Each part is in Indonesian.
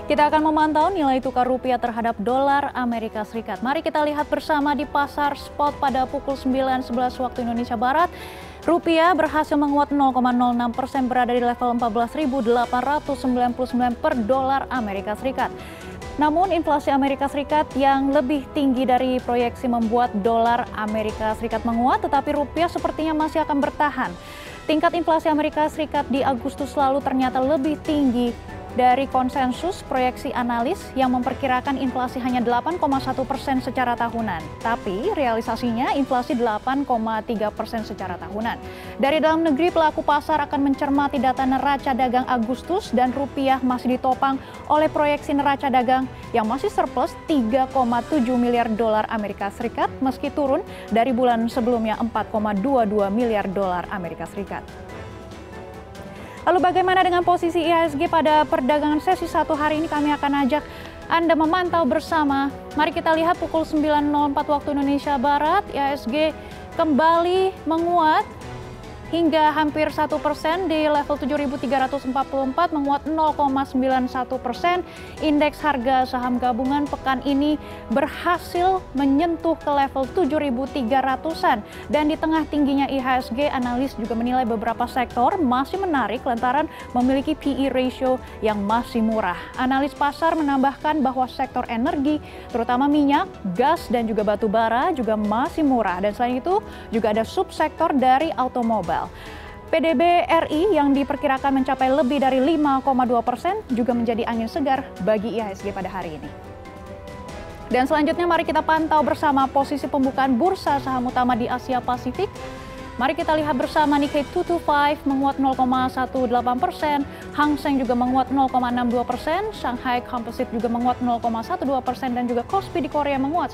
Kita akan memantau nilai tukar rupiah terhadap dolar Amerika Serikat. Mari kita lihat bersama di pasar spot pada pukul 9.11 waktu Indonesia Barat. Rupiah berhasil menguat 0,06% berada di level 14.899 per dolar Amerika Serikat. Namun inflasi Amerika Serikat yang lebih tinggi dari proyeksi membuat dolar Amerika Serikat menguat, tetapi rupiah sepertinya masih akan bertahan. Tingkat inflasi Amerika Serikat di Agustus lalu ternyata lebih tinggi dari konsensus proyeksi analis yang memperkirakan inflasi hanya 8,1% secara tahunan. Tapi realisasinya inflasi 8,3% secara tahunan. Dari dalam negeri, pelaku pasar akan mencermati data neraca dagang Agustus dan rupiah masih ditopang oleh proyeksi neraca dagang yang masih surplus 3,7 miliar dolar Amerika Serikat meski turun dari bulan sebelumnya 4,22 miliar dolar Amerika Serikat. Lalu bagaimana dengan posisi IHSG pada perdagangan sesi 1 hari ini? Kami akan ajak Anda memantau bersama. Mari kita lihat pukul 9.04 waktu Indonesia Barat, IHSG kembali menguat hingga hampir 1% di level 7.344, menguat 0,91%. Indeks harga saham gabungan pekan ini berhasil menyentuh ke level 7.300-an. Dan di tengah tingginya IHSG, analis juga menilai beberapa sektor masih menarik lantaran memiliki PE ratio yang masih murah. Analis pasar menambahkan bahwa sektor energi, terutama minyak, gas, dan juga batu bara juga masih murah. Dan selain itu juga ada subsektor dari automobil. PDB RI yang diperkirakan mencapai lebih dari 5,2% juga menjadi angin segar bagi IHSG pada hari ini. Dan selanjutnya mari kita pantau bersama posisi pembukaan bursa saham utama di Asia Pasifik. Mari kita lihat bersama Nikkei 225 menguat 0,18%, Hang Seng juga menguat 0,62%, Shanghai Composite juga menguat 0,12%, dan juga Kospi di Korea menguat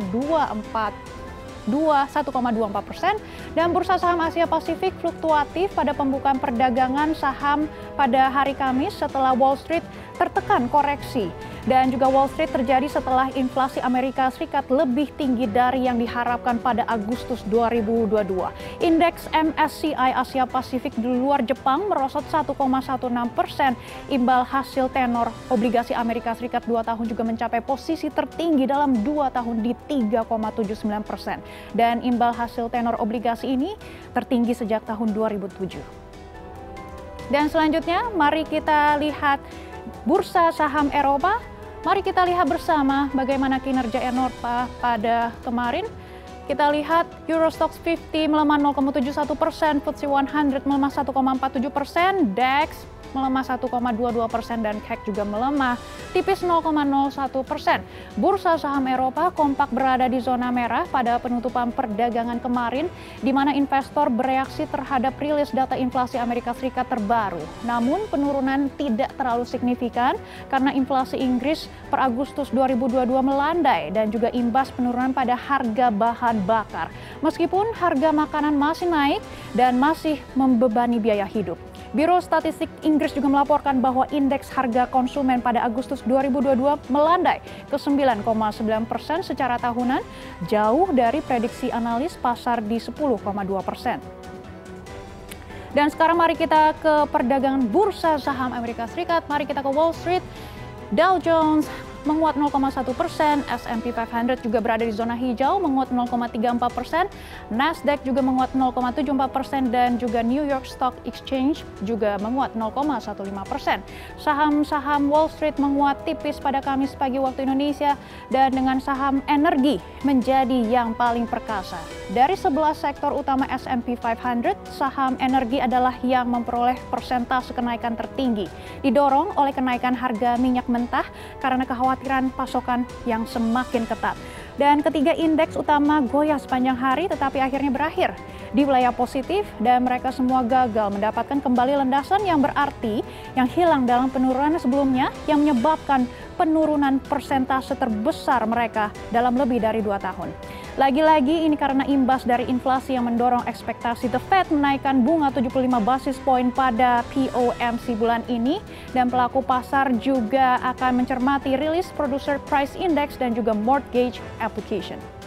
1,24%, dan bursa saham Asia Pasifik fluktuatif pada pembukaan perdagangan saham pada hari Kamis setelah Wall Street tertekan koreksi. Dan juga Wall Street terjadi setelah inflasi Amerika Serikat lebih tinggi dari yang diharapkan pada Agustus 2022. Indeks MSCI Asia Pasifik di luar Jepang merosot 1,16%. Imbal hasil tenor obligasi Amerika Serikat 2 tahun juga mencapai posisi tertinggi dalam 2 tahun di 3,79%. Dan imbal hasil tenor obligasi ini tertinggi sejak tahun 2007. Dan selanjutnya mari kita lihat bursa saham Eropa. Mari kita lihat bersama bagaimana kinerja Eropa pada kemarin. Kita lihat Euro Stoxx 50 melemah 0,71%, FTSE 100 melemah 1,47%, DAX melemah 1,22%, dan CAC juga melemah tipis 0,01%. Bursa saham Eropa kompak berada di zona merah pada penutupan perdagangan kemarin, di mana investor bereaksi terhadap rilis data inflasi Amerika Serikat terbaru. Namun penurunan tidak terlalu signifikan karena inflasi Inggris per Agustus 2022 melandai dan juga imbas penurunan pada harga bahan bakar. Meskipun harga makanan masih naik dan masih membebani biaya hidup. Biro Statistik Inggris juga melaporkan bahwa indeks harga konsumen pada Agustus 2022 melandai ke 9,9% secara tahunan, jauh dari prediksi analis pasar di 10,2%. Dan sekarang mari kita ke perdagangan bursa saham Amerika Serikat. Mari kita ke Wall Street. Dow Jones menguat 0,1%, S&P 500 juga berada di zona hijau menguat 0,34%, Nasdaq juga menguat 0,74%, dan juga New York Stock Exchange juga menguat 0,15%. Saham-saham Wall Street menguat tipis pada Kamis pagi waktu Indonesia, dan dengan saham energi menjadi yang paling perkasa. Dari 11 sektor utama S&P 500, saham energi adalah yang memperoleh persentase kenaikan tertinggi, didorong oleh kenaikan harga minyak mentah karena kekhawatiran pasokan yang semakin ketat. Dan ketiga indeks utama goyah sepanjang hari tetapi akhirnya berakhir di wilayah positif, dan mereka semua gagal mendapatkan kembali landasan yang berarti yang hilang dalam penurunan sebelumnya yang menyebabkan penurunan persentase terbesar mereka dalam lebih dari 2 tahun. Lagi-lagi ini karena imbas dari inflasi yang mendorong ekspektasi The Fed menaikkan bunga 75 basis poin pada POMC bulan ini, dan pelaku pasar juga akan mencermati rilis Producer Price Index dan juga Mortgage Application.